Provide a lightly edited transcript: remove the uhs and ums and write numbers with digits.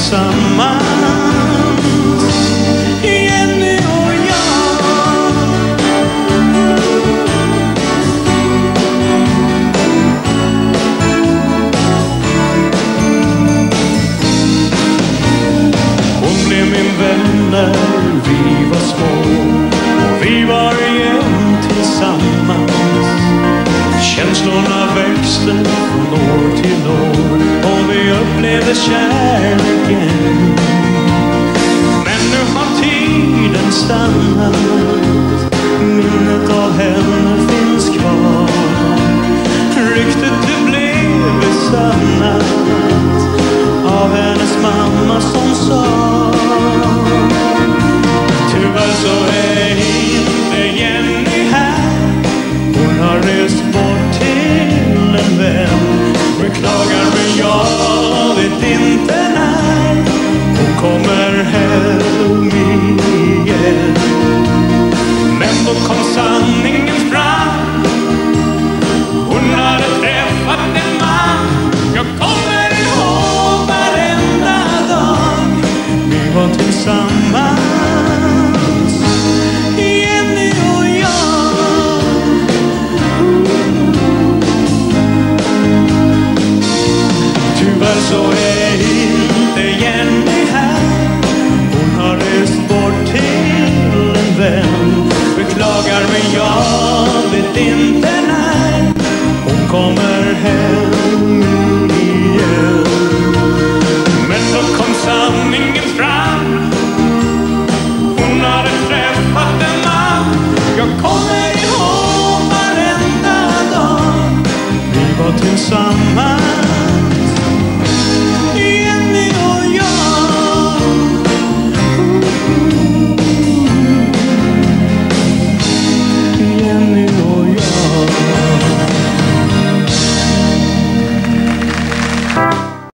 tillsammans, Jenny och jag. Hon blev min vän när vi var små, och vi var igen tillsammans. Känslorna växte från år till år, och vi upplevde kärleken. Men nu har tiden stannat, minnet av henne finns kvar. Ryktet det blev besannat av hennes mamma som sa: tyvärr så är inte Jenny här, hon har rest bort till en vän. Beklagar men jag vet inte när hon kommer hem igen. Men då kom sanningen fram, hon hade träffat en man. Jag kommer ihåg varenda dag vi var tillsammans, Jenny och jag. Tyvärr så är inte Jenny här, hon har rest bort till en vän. Beklagar men jag vet inte när hon kommer hem igen. Men så kom sanningen fram, hon hade träffat en man. Jag kommer ihåg varenda dag vi var tillsammans.